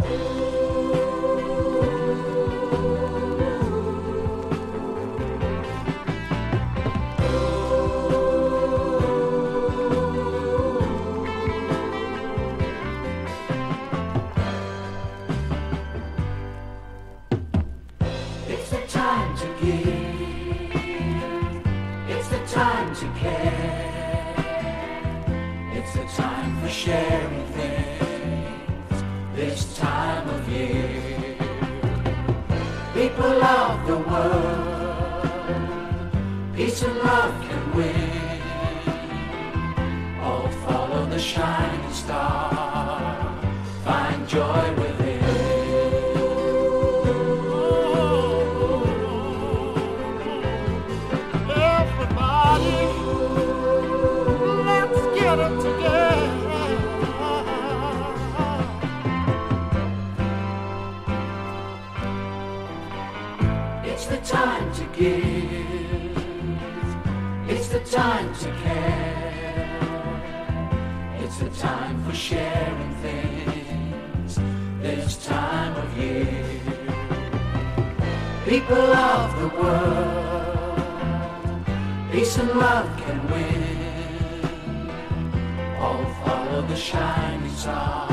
It's the time to give, it's the time to care, it's the time for sharing things, this time of year. People of the world, peace and love can win, all follow the shining star, find joy within. It's the time to give, it's the time to care, it's the time for sharing things, this time of year. People of the world, peace and love can win, all follow the shining star.